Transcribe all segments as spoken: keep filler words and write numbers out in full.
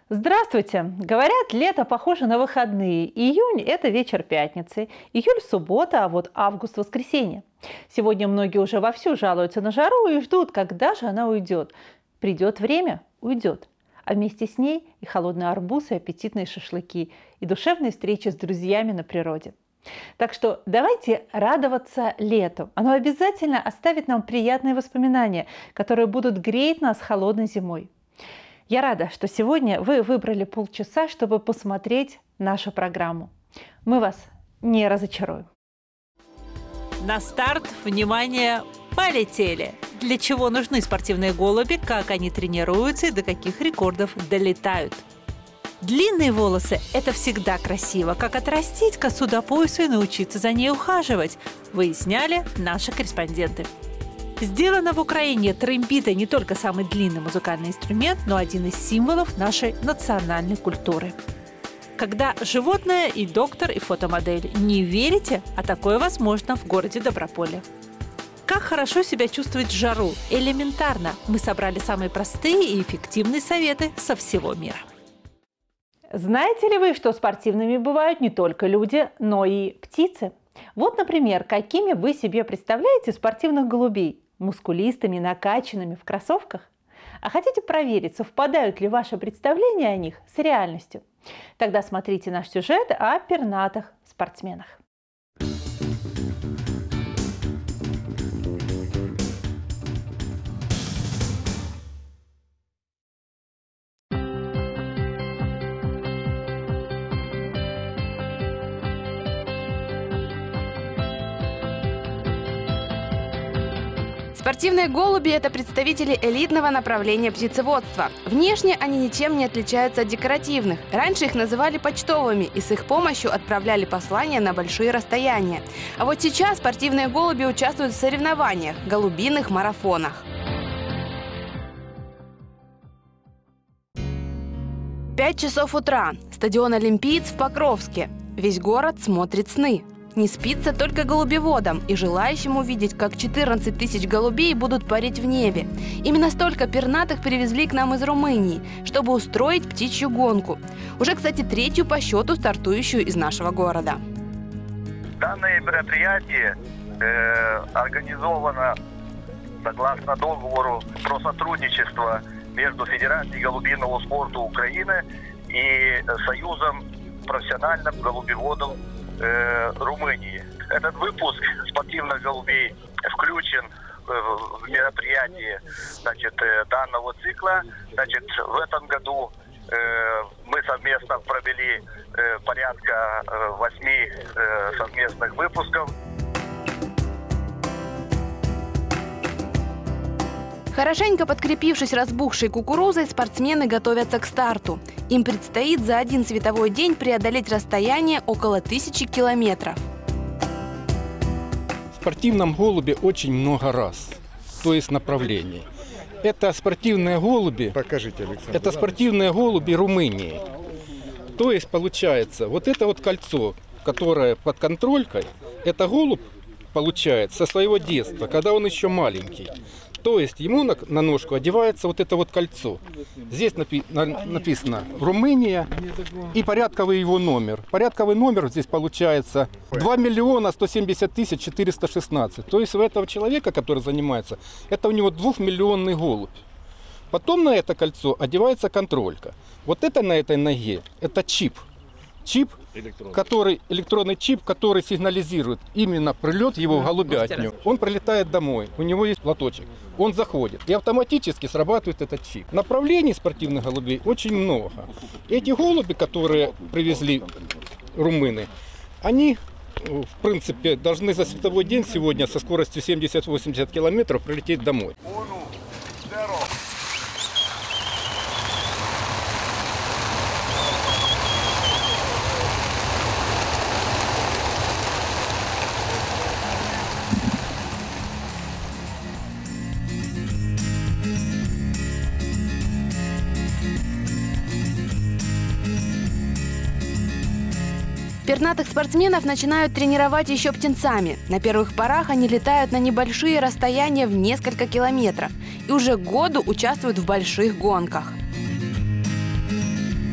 Здравствуйте! Говорят, лето похоже на выходные. Июнь – это вечер пятницы, июль – суббота, а вот август – воскресенье. Сегодня многие уже вовсю жалуются на жару и ждут, когда же она уйдет. Придет время – уйдет. А вместе с ней и холодный арбуз, и аппетитные шашлыки, и душевные встречи с друзьями на природе. Так что давайте радоваться лету. Оно обязательно оставит нам приятные воспоминания, которые будут греть нас холодной зимой. Я рада, что сегодня вы выбрали полчаса, чтобы посмотреть нашу программу. Мы вас не разочаруем. На старт, внимание, полетели! Для чего нужны спортивные голуби, как они тренируются и до каких рекордов долетают. Длинные волосы – это всегда красиво. Как отрастить косу до пояса и научиться за ней ухаживать, выясняли наши корреспонденты. Сделано в Украине. Трембита не только самый длинный музыкальный инструмент, но один из символов нашей национальной культуры. Когда животное и доктор, и фотомодель. Не верите? А такое возможно в городе Доброполе. Как хорошо себя чувствовать в жару? Элементарно. Мы собрали самые простые и эффективные советы со всего мира. Знаете ли вы, что спортивными бывают не только люди, но и птицы? Вот, например, какими вы себе представляете спортивных голубей? Мускулистыми, накачанными, в кроссовках? А хотите проверить, совпадают ли ваши представления о них с реальностью? Тогда смотрите наш сюжет о пернатых спортсменах. Спортивные голуби – это представители элитного направления птицеводства. Внешне они ничем не отличаются от декоративных. Раньше их называли почтовыми, и с их помощью отправляли послания на большие расстояния. А вот сейчас спортивные голуби участвуют в соревнованиях – голубиных марафонах. Пять часов утра. Стадион «Олимпиец» в Покровске. Весь город смотрит сны. Не спится только голубеводам и желающим увидеть, как четырнадцать тысяч голубей будут парить в небе. Именно столько пернатых привезли к нам из Румынии, чтобы устроить птичью гонку. Уже, кстати, третью по счету, стартующую из нашего города. Данное мероприятие э, организовано согласно договору про сотрудничество между Федерацией голубиного спорта Украины и Союзом профессиональных голубеводов Румынии. Этот выпуск спортивных голубей включен в мероприятие, значит, данного цикла. Значит, в этом году мы совместно провели порядка восьми совместных выпусков. Хорошенько подкрепившись разбухшей кукурузой, спортсмены готовятся к старту. Им предстоит за один световой день преодолеть расстояние около тысячи километров. В спортивном голубе очень много раз, то есть направлений. Это спортивные голуби, Покажите, Александр. Это спортивные голуби Румынии. То есть получается, вот это вот кольцо, которое под контролькой, это голубь получает со своего детства, когда он еще маленький. То есть ему на, на ножку одевается вот это вот кольцо. Здесь напи на, написано «Румыния» и порядковый его номер. Порядковый номер здесь получается два миллиона сто семьдесят тысяч четыреста шестнадцать. То есть у этого человека, который занимается, это у него двухмиллионный голубь. Потом на это кольцо одевается контролька. Вот это на этой ноге, это чип. Чип, который, электронный чип, который сигнализирует именно прилет его в голубятню. Он прилетает домой, у него есть лоточек, он заходит и автоматически срабатывает этот чип. Направлений спортивных голубей очень много. Эти голуби, которые привезли румыны, они, в принципе, должны за световой день сегодня со скоростью семьдесят-восемьдесят километров прилететь домой. Пернатых спортсменов начинают тренировать еще птенцами. На первых порах они летают на небольшие расстояния в несколько километров и уже к году участвуют в больших гонках.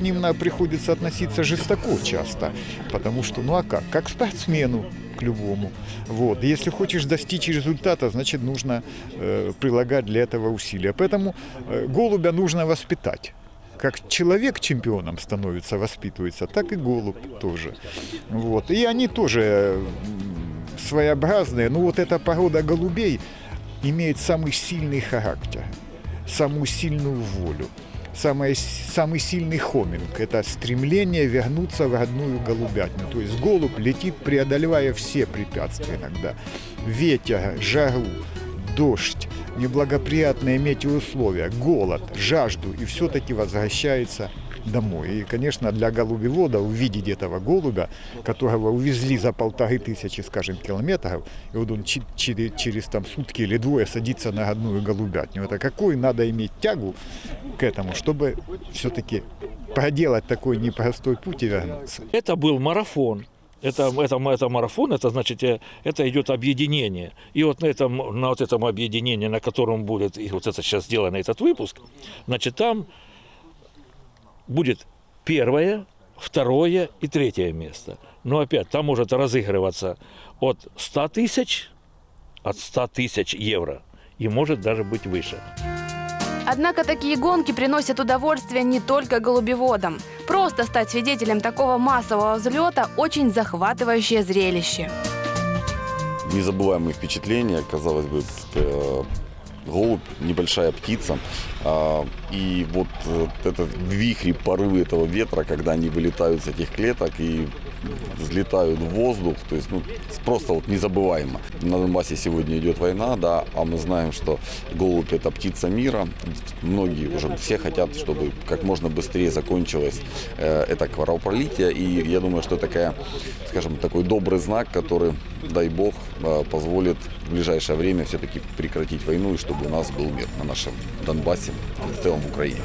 ним на, приходится относиться жестоко часто, потому что, ну а как? Как к спортсмену, к любому. Вот. Если хочешь достичь результата, значит, нужно э, прилагать для этого усилия. Поэтому э, голубя нужно воспитать. Как человек чемпионом становится, воспитывается, так и голубь тоже. Вот. И они тоже своеобразные. Но вот эта порода голубей имеет самый сильный характер, самую сильную волю, самый, самый сильный хоминг. Это стремление вернуться в родную голубятню. То есть голубь летит, преодолевая все препятствия иногда. Ветер, жару, дождь, неблагоприятные метеоусловия, голод, жажду, и все-таки возвращается домой. И, конечно, для голубевода увидеть этого голубя, которого увезли за полторы тысячи, скажем, километров, и вот он через, через там, сутки или двое садится на родную голубятню. Это какой надо иметь тягу к этому, чтобы все-таки проделать такой непростой путь и вернуться. Это был марафон. Это, это, это марафон, это значит, это идет объединение. И вот на этом, на вот этом объединении, на котором будет, и вот это сейчас сделано, этот выпуск, значит, там будет первое, второе и третье место. Но опять, там может разыгрываться от ста тысяч, от ста тысяч евро, и может даже быть выше. Однако такие гонки приносят удовольствие не только голубеводам. Просто стать свидетелем такого массового взлета – очень захватывающее зрелище. Незабываемые впечатления, казалось бы, голубь, небольшая птица. И вот этот вихрь, порывы этого ветра, когда они вылетают с этих клеток и взлетают в воздух, то есть ну, просто вот незабываемо. На Донбассе сегодня идет война, да, а мы знаем, что голубь – это птица мира. Многие уже все хотят, чтобы как можно быстрее закончилось э, это кровопролитие. И я думаю, что такая, скажем, такой добрый знак, который, дай бог, э, позволит в ближайшее время все-таки прекратить войну и чтобы у нас был мир на нашем Донбассе и в целом в Украине.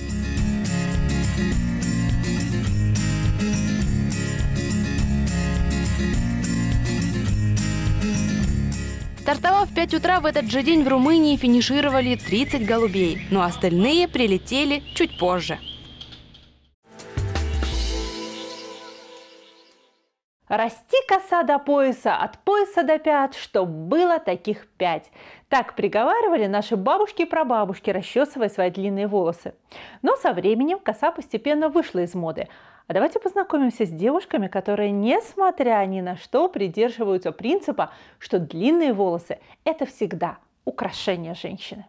Стартовав в пять утра в этот же день в Румынии финишировали тридцать голубей, но остальные прилетели чуть позже. Расти коса до пояса, от пояса до пят, чтоб было таких пять. Так приговаривали наши бабушки и прабабушки, расчесывая свои длинные волосы. Но со временем коса постепенно вышла из моды. А давайте познакомимся с девушками, которые, несмотря ни на что, придерживаются принципа, что длинные волосы – это всегда украшение женщины.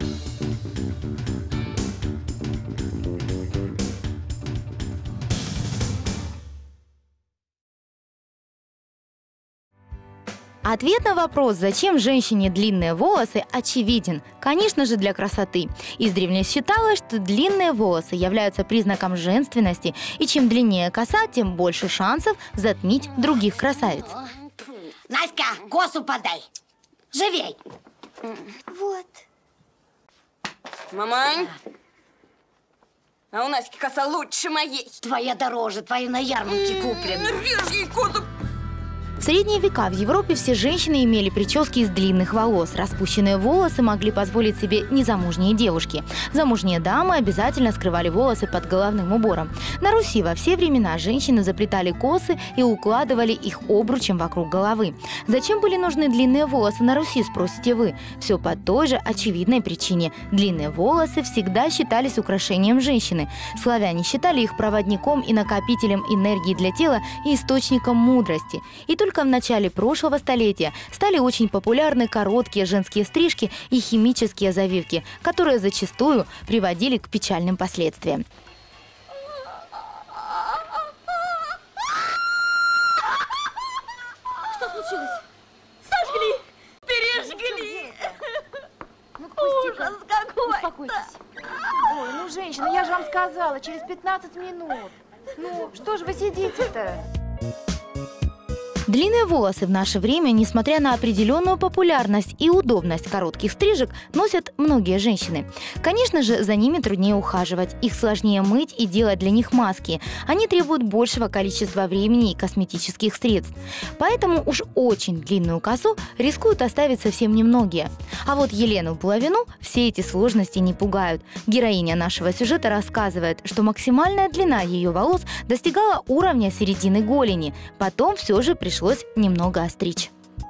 Ответ на вопрос, зачем женщине длинные волосы, очевиден. Конечно же, для красоты. Издревле считалось, что длинные волосы являются признаком женственности, и чем длиннее коса, тем больше шансов затмить других красавиц. Наська, косу подай. Живей. Вот. Мамань, а у Наськи коса лучше моей. Твоя дороже, твою на ярмарке куплена. Режь ей косу. В средние века в Европе все женщины имели прически из длинных волос. Распущенные волосы могли позволить себе незамужние девушки. Замужние дамы обязательно скрывали волосы под головным убором. На Руси во все времена женщины заплетали косы и укладывали их обручем вокруг головы. Зачем были нужны длинные волосы на Руси, спросите вы? Все по той же очевидной причине. Длинные волосы всегда считались украшением женщины. Славяне считали их проводником и накопителем энергии для тела и источником мудрости. И только в начале прошлого столетия стали очень популярны короткие женские стрижки и химические завивки, которые зачастую приводили к печальным последствиям. Что случилось? Сожгли! Пережгли! Ну, пусти-ка. Ужас какой-то! Успокойтесь. Ой, ну, женщина, я же вам сказала, через пятнадцать минут. Ну, что же вы сидите-то? Длинные волосы в наше время, несмотря на определенную популярность и удобность коротких стрижек, носят многие женщины. Конечно же, за ними труднее ухаживать, их сложнее мыть и делать для них маски. Они требуют большего количества времени и косметических средств. Поэтому уж очень длинную косу рискуют оставить совсем немногие. А вот Елену Булавину все эти сложности не пугают. Героиня нашего сюжета рассказывает, что максимальная длина ее волос достигала уровня середины голени. Потом все же пришлось Пришлось немного остричь.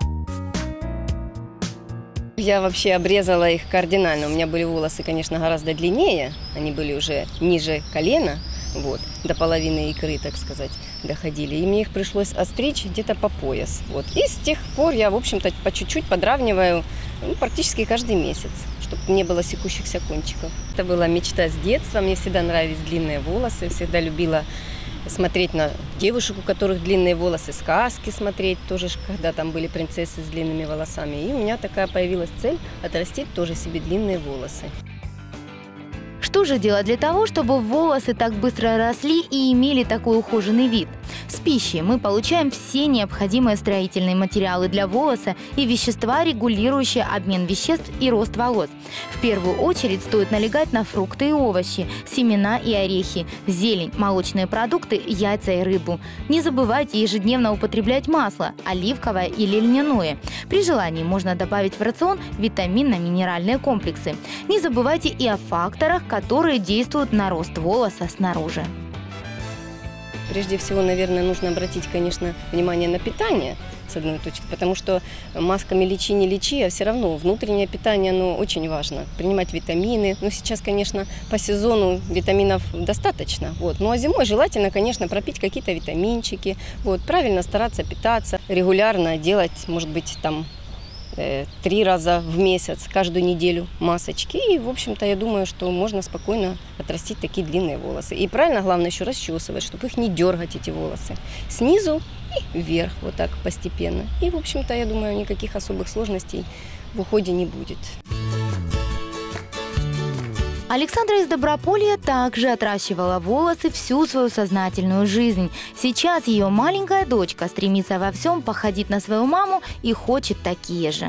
Я вообще обрезала их кардинально. У меня были волосы, конечно, гораздо длиннее. Они были уже ниже колена, вот, до половины икры, так сказать, доходили. И мне их пришлось остричь где-то по пояс. Вот. И с тех пор я, в общем-то, по чуть-чуть подравниваю, ну, практически каждый месяц, чтобы не было секущихся кончиков. Это была мечта с детства. Мне всегда нравились длинные волосы, всегда любила смотреть на девушек, у которых длинные волосы, сказки смотреть, тоже, когда там были принцессы с длинными волосами. И у меня такая появилась цель отрастить тоже себе длинные волосы. Что же делать для того, чтобы волосы так быстро росли и имели такой ухоженный вид? С пищей мы получаем все необходимые строительные материалы для волоса и вещества, регулирующие обмен веществ и рост волос. В первую очередь стоит налегать на фрукты и овощи, семена и орехи, зелень, молочные продукты, яйца и рыбу. Не забывайте ежедневно употреблять масло, оливковое или льняное. При желании можно добавить в рацион витаминно-минеральные комплексы. Не забывайте и о факторах, которые действуют на рост волоса снаружи. Прежде всего, наверное, нужно обратить, конечно, внимание на питание, с одной точки, потому что масками лечи, не лечи, а все равно внутреннее питание, оно очень важно. Принимать витамины. Ну, сейчас, конечно, по сезону витаминов достаточно. Вот. Ну, а зимой желательно, конечно, пропить какие-то витаминчики. Вот. Правильно стараться питаться, регулярно делать, может быть, там, три раза в месяц, каждую неделю масочки. И, в общем-то, я думаю, что можно спокойно отрастить такие длинные волосы. И правильно, главное, еще расчесывать, чтобы их не дергать, эти волосы. Снизу и вверх, вот так постепенно. И, в общем-то, я думаю, никаких особых сложностей в уходе не будет. Александра из Доброполья также отращивала волосы всю свою сознательную жизнь. Сейчас ее маленькая дочка стремится во всем походить на свою маму и хочет такие же.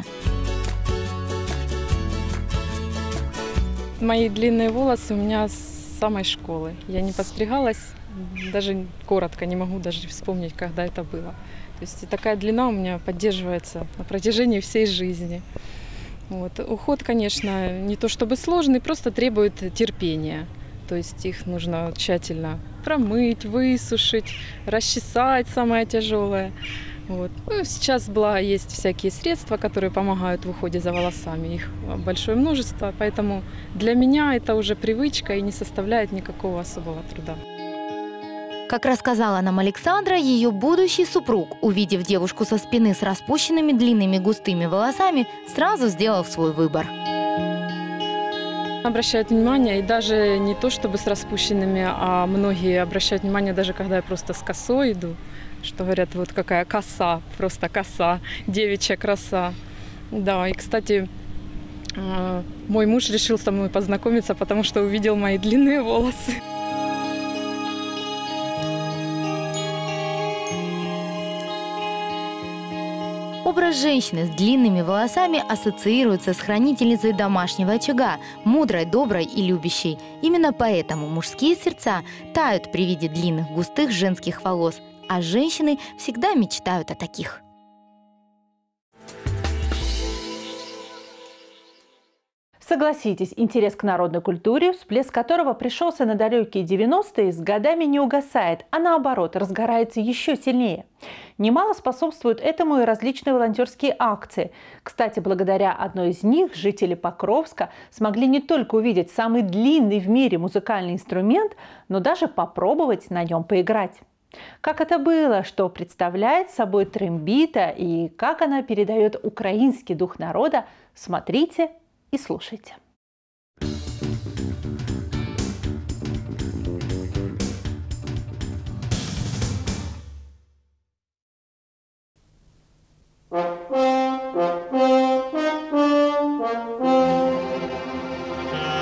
Мои длинные волосы у меня с самой школы. Я не подстригалась, даже коротко не могу даже вспомнить, когда это было. То есть такая длина у меня поддерживается на протяжении всей жизни. Вот. Уход, конечно, не то чтобы сложный, просто требует терпения. То есть их нужно тщательно промыть, высушить, расчесать, самое тяжелое. Вот. Ну, сейчас благо есть всякие средства, которые помогают в уходе за волосами. Их большое множество, поэтому для меня это уже привычка и не составляет никакого особого труда. Как рассказала нам Александра, ее будущий супруг, увидев девушку со спины с распущенными длинными густыми волосами, сразу сделал свой выбор. Обращают внимание, и даже не то чтобы с распущенными, а многие обращают внимание, даже когда я просто с косой иду, что говорят, вот какая коса, просто коса, девичья краса. Да, и, кстати, мой муж решил со мной познакомиться, потому что увидел мои длинные волосы. Образ женщины с длинными волосами ассоциируется с хранительницей домашнего очага, мудрой, доброй и любящей. Именно поэтому мужские сердца тают при виде длинных густых женских волос, а женщины всегда мечтают о таких. Согласитесь, интерес к народной культуре, всплеск которого пришелся на далекие девяностые, с годами не угасает, а наоборот, разгорается еще сильнее. Немало способствуют этому и различные волонтерские акции. Кстати, благодаря одной из них жители Покровска смогли не только увидеть самый длинный в мире музыкальный инструмент, но даже попробовать на нем поиграть. Как это было, что представляет собой трембита и как она передает украинский дух народа, смотрите и слушайте.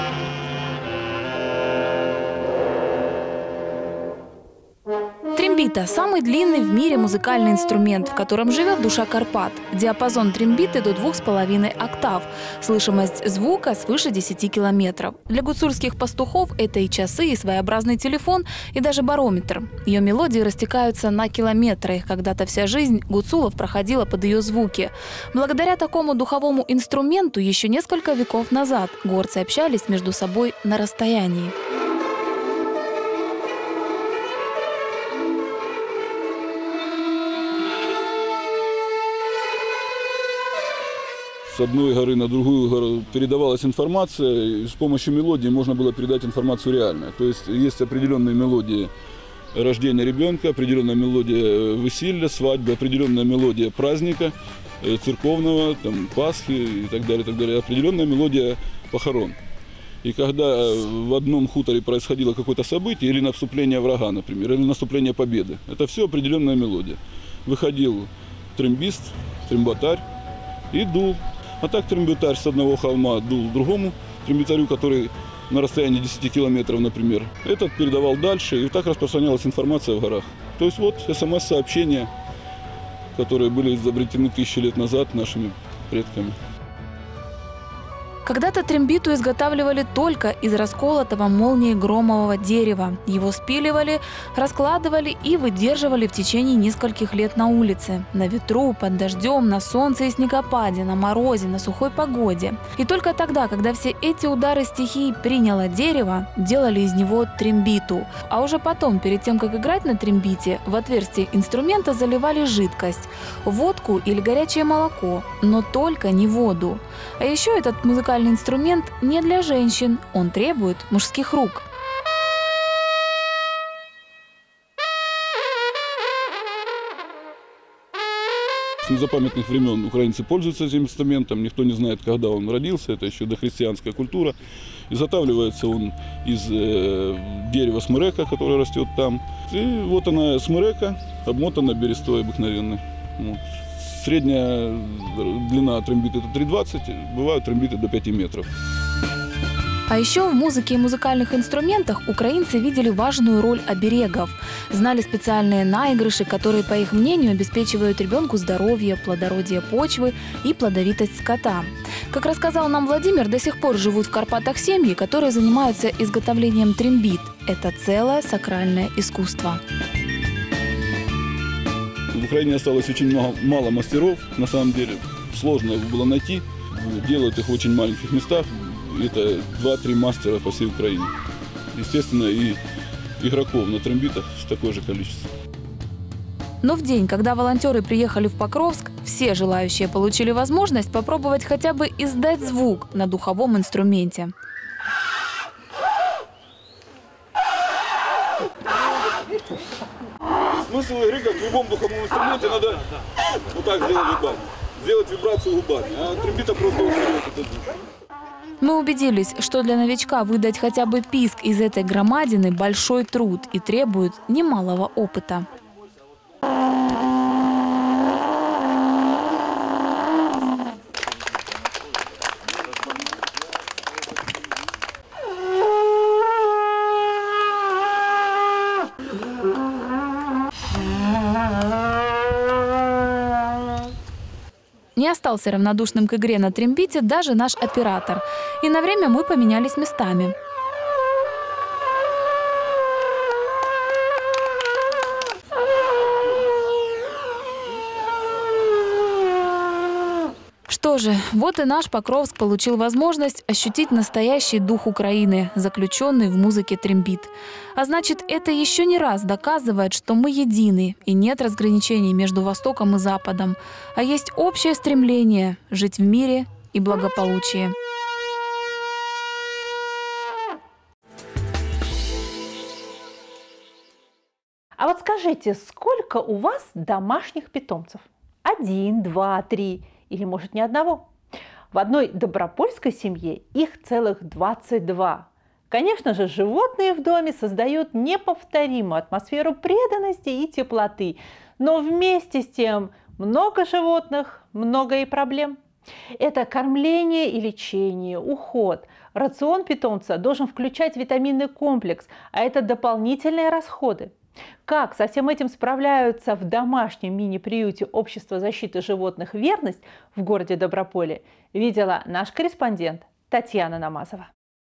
Трембита трембита – самый длинный в мире музыкальный инструмент, в котором живет душа Карпат. Диапазон трембиты до двух с половиной октав. Слышимость звука свыше десяти километров. Для гуцульских пастухов это и часы, и своеобразный телефон, и даже барометр. Ее мелодии растекаются на километры. Когда-то вся жизнь гуцулов проходила под ее звуки. Благодаря такому духовому инструменту еще несколько веков назад горцы общались между собой на расстоянии. С одной горы на другую гору передавалась информация, и с помощью мелодии можно было передать информацию реальную. То есть есть определенные мелодии рождения ребенка, определенная мелодия веселья, свадьбы, определенная мелодия праздника, церковного, там, Пасхи и так далее, и так далее, определенная мелодия похорон. И когда в одном хуторе происходило какое-то событие, или наступление врага, например, или наступление победы, это все определенная мелодия. Выходил трембист, трембатарь и дул. А так трембитарь с одного холма дул другому трембитарю, который на расстоянии десяти километров, например. Этот передавал дальше, и так распространялась информация в горах. То есть вот эс эм эс-сообщения, которые были изобретены тысячи лет назад нашими предками. Когда-то трембиту изготавливали только из расколотого молнией громового дерева. Его спиливали, раскладывали и выдерживали в течение нескольких лет на улице. На ветру, под дождем, на солнце и снегопаде, на морозе, на сухой погоде. И только тогда, когда все эти удары стихии приняло дерево, делали из него трембиту. А уже потом, перед тем, как играть на трембите, в отверстие инструмента заливали жидкость – водку или горячее молоко, но только не воду. А еще этот музыкальный инструмент не для женщин, он требует мужских рук. С незапамятных времен украинцы пользуются этим инструментом, никто не знает, когда он родился, это еще дохристианская культура. Изготавливается он из э, дерева смырека, которое растет там. И вот она смырека, обмотана берестой обыкновенной. Вот. Средняя длина трембиты это три двадцать, бывают трембиты до пяти метров. А еще в музыке и музыкальных инструментах украинцы видели важную роль оберегов. Знали специальные наигрыши, которые, по их мнению, обеспечивают ребенку здоровье, плодородие почвы и плодовитость скота. Как рассказал нам Владимир, до сих пор живут в Карпатах семьи, которые занимаются изготовлением трембит. Это целое сакральное искусство. В Украине осталось очень много, мало мастеров, на самом деле. Сложно их было найти. Делают их в очень маленьких местах. Это два-три мастера по всей Украине. Естественно, и игроков на трембитах такое же количество. Но в день, когда волонтеры приехали в Покровск, все желающие получили возможность попробовать хотя бы издать звук на духовом инструменте. Смысл игры, как в любом духовом инструменте, надо вот так сделать губами. Сделать вибрацию губами, а трембита просто усиливает этот звук. Мы убедились, что для новичка выдать хотя бы писк из этой громадины – большой труд и требует немалого опыта. Не остался равнодушным к игре на трембите даже наш оператор. И на время мы поменялись местами. Что же, вот и наш Покровск получил возможность ощутить настоящий дух Украины, заключенный в музыке трембит. А значит, это еще не раз доказывает, что мы едины, и нет разграничений между Востоком и Западом, а есть общее стремление жить в мире и благополучии. А вот скажите, сколько у вас домашних питомцев? Один, два, три или, может, ни одного? В одной добропольской семье их целых двадцать два. Конечно же, животные в доме создают неповторимую атмосферу преданности и теплоты. Но вместе с тем много животных, много и проблем. Это кормление и лечение, уход. Рацион питомца должен включать витаминный комплекс, а это дополнительные расходы. Как со всем этим справляются в домашнем мини-приюте Общества защиты животных «Верность» в городе Доброполе, видела наш корреспондент Татьяна Намазова.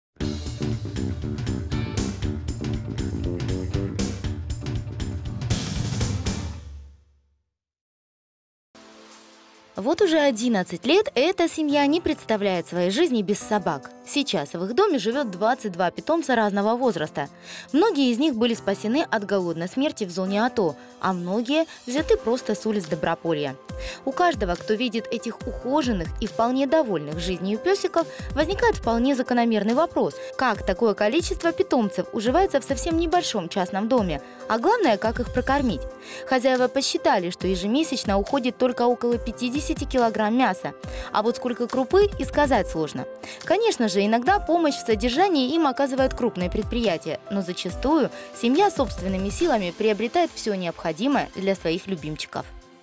Вот уже одиннадцать лет эта семья не представляет своей жизни без собак. Сейчас в их доме живет двадцать два питомца разного возраста. Многие из них были спасены от голодной смерти в зоне АТО, а многие взяты просто с улиц Доброполья. У каждого, кто видит этих ухоженных и вполне довольных жизнью песиков, возникает вполне закономерный вопрос: как такое количество питомцев уживается в совсем небольшом частном доме, а главное, как их прокормить. Хозяева посчитали, что ежемесячно уходит только около пятьдесят килограмм мяса, а вот сколько крупы и сказать сложно. Конечно же, иногда помощь в содержании им оказывают крупные предприятия, но зачастую семья собственными силами приобретает все необходимое для своих любимчиков.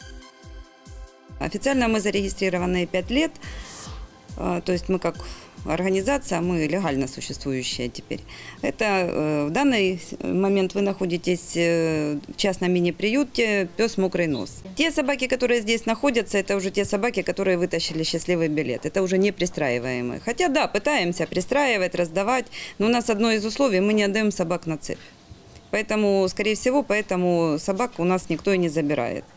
Официально мы зарегистрированы пять лет, то есть мы как организация, мы легально существующая теперь. Это в данный момент вы находитесь в частном мини-приюте «Пес Мокрый Нос». Те собаки, которые здесь находятся, это уже те собаки, которые вытащили счастливый билет. Это уже не пристраиваемые. Хотя да, пытаемся пристраивать, раздавать, но у нас одно из условий – мы не отдаем собак на цепь. Поэтому, скорее всего, поэтому собак у нас никто и не забирает.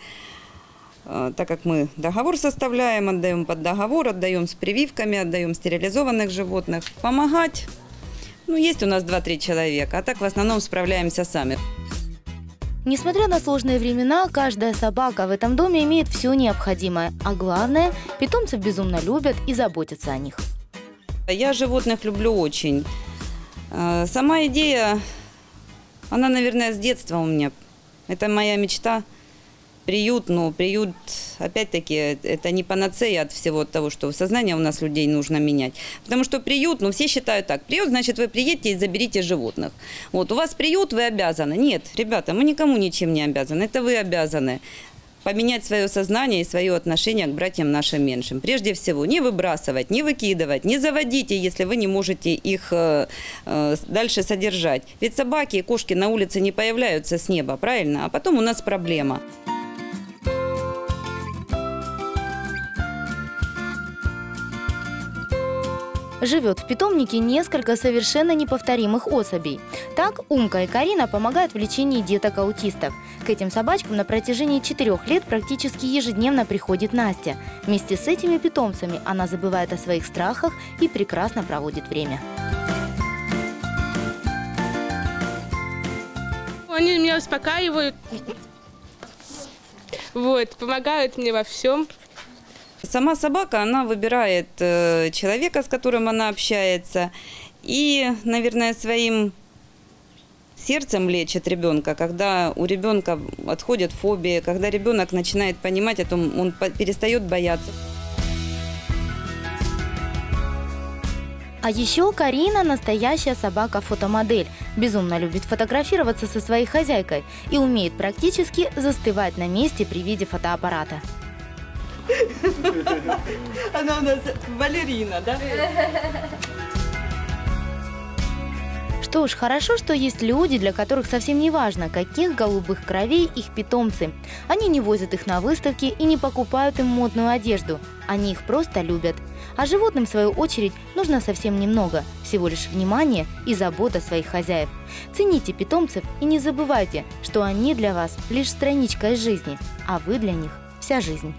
Так как мы договор составляем, отдаем под договор, отдаем с прививками, отдаем стерилизованных животных. Помогать, ну, есть у нас два-три человека, а так в основном справляемся сами. Несмотря на сложные времена, каждая собака в этом доме имеет все необходимое. А главное, питомцев безумно любят и заботятся о них. Я животных люблю очень. Сама идея, она, наверное, с детства у меня. Это моя мечта. Приют, но приют, опять-таки, это не панацея от всего того, что сознание у нас людей нужно менять. Потому что приют, ну, все считают так: приют, значит, вы приедете и заберите животных. Вот, у вас приют, вы обязаны. Нет, ребята, мы никому ничем не обязаны, это вы обязаны поменять свое сознание и свое отношение к братьям нашим меньшим. Прежде всего, не выбрасывать, не выкидывать, не заводите, если вы не можете их э, э, дальше содержать. Ведь собаки и кошки на улице не появляются с неба, правильно? А потом у нас проблема. Живет в питомнике несколько совершенно неповторимых особей. Так, Умка и Карина помогают в лечении деток-аутистов. К этим собачкам на протяжении четырех лет практически ежедневно приходит Настя. Вместе с этими питомцами она забывает о своих страхах и прекрасно проводит время. Они меня успокаивают, вот, помогают мне во всем. Сама собака, она выбирает э, человека, с которым она общается, и, наверное, своим сердцем лечит ребенка, когда у ребенка отходят фобии, когда ребенок начинает понимать это, он перестает бояться. А еще Карина – настоящая собака-фотомодель. Безумно любит фотографироваться со своей хозяйкой и умеет практически застывать на месте при виде фотоаппарата. Она у нас балерина, да? Что ж, хорошо, что есть люди, для которых совсем не важно, каких голубых кровей их питомцы. Они не возят их на выставки и не покупают им модную одежду. Они их просто любят. А животным, в свою очередь, нужно совсем немного. Всего лишь внимание и забота своих хозяев. Цените питомцев и не забывайте, что они для вас лишь страничка из жизни, а вы для них вся жизнь.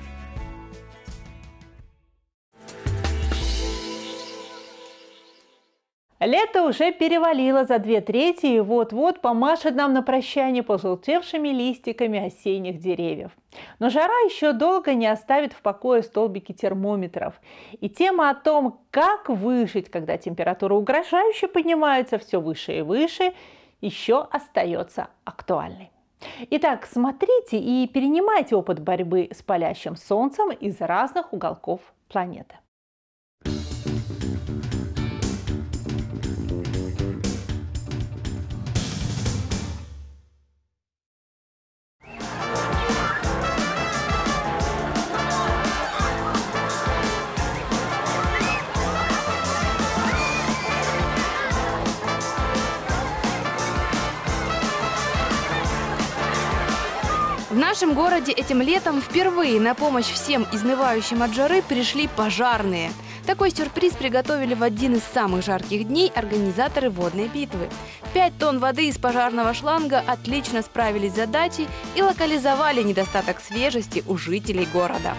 Лето уже перевалило за две трети и вот-вот помашет нам на прощание пожелтевшими листиками осенних деревьев. Но жара еще долго не оставит в покое столбики термометров. И тема о том, как выжить, когда температура угрожающе поднимается все выше и выше, еще остается актуальной. Итак, смотрите и перенимайте опыт борьбы с палящим солнцем из разных уголков планеты. нашем городе этим летом впервые на помощь всем изнывающим от жары пришли пожарные. Такой сюрприз приготовили в один из самых жарких дней организаторы водной битвы. Пять тонн воды из пожарного шланга отлично справились с задачей и локализовали недостаток свежести у жителей города.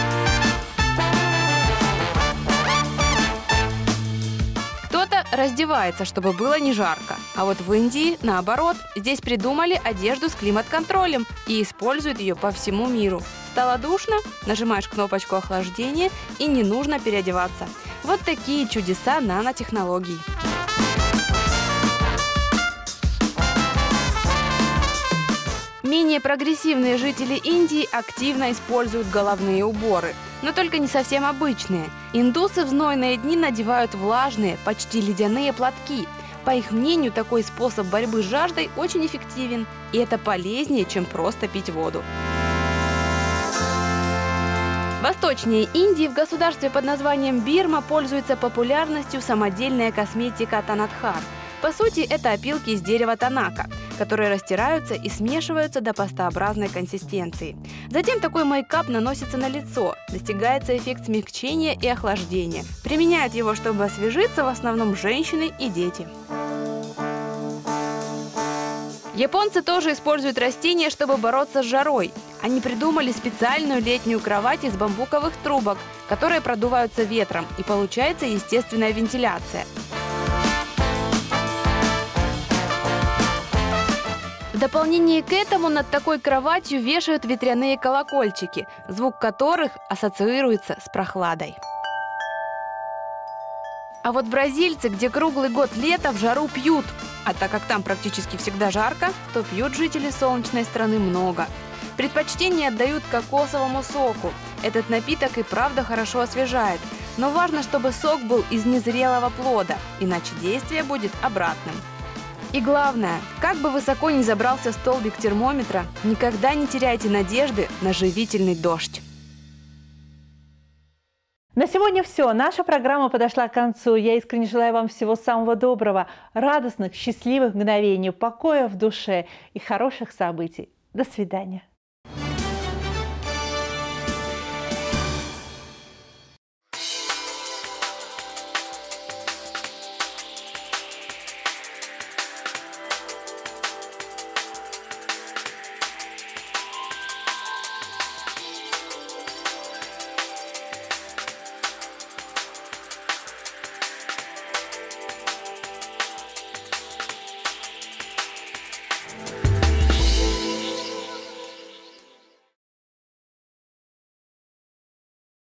Кто-то раздевается, чтобы было не жарко. А вот в Индии, наоборот, здесь придумали одежду с климат-контролем и используют ее по всему миру. Стало душно, нажимаешь кнопочку охлаждения и не нужно переодеваться. Вот такие чудеса нанотехнологий. Менее прогрессивные жители Индии активно используют головные уборы. Но только не совсем обычные. Индусы в знойные дни надевают влажные, почти ледяные платки. По их мнению, такой способ борьбы с жаждой очень эффективен. И это полезнее, чем просто пить воду. Восточнее Индии в государстве под названием Бирма пользуется популярностью самодельная косметика Танатхар. По сути, это опилки из дерева танака, которые растираются и смешиваются до пастообразной консистенции. Затем такой мейкап наносится на лицо, достигается эффект смягчения и охлаждения. Применяют его, чтобы освежиться, в основном женщины и дети. Японцы тоже используют растения, чтобы бороться с жарой. Они придумали специальную летнюю кровать из бамбуковых трубок, которые продуваются ветром, и получается естественная вентиляция. В дополнение к этому над такой кроватью вешают ветряные колокольчики, звук которых ассоциируется с прохладой. А вот бразильцы, где круглый год лето, в жару пьют. А так как там практически всегда жарко, то пьют жители солнечной страны много. Предпочтение отдают кокосовому соку. Этот напиток и правда хорошо освежает. Но важно, чтобы сок был из незрелого плода, иначе действие будет обратным. И главное, как бы высоко ни забрался столбик термометра, никогда не теряйте надежды на живительный дождь. На сегодня все. Наша программа подошла к концу. Я искренне желаю вам всего самого доброго, радостных, счастливых мгновений, покоя в душе и хороших событий. До свидания.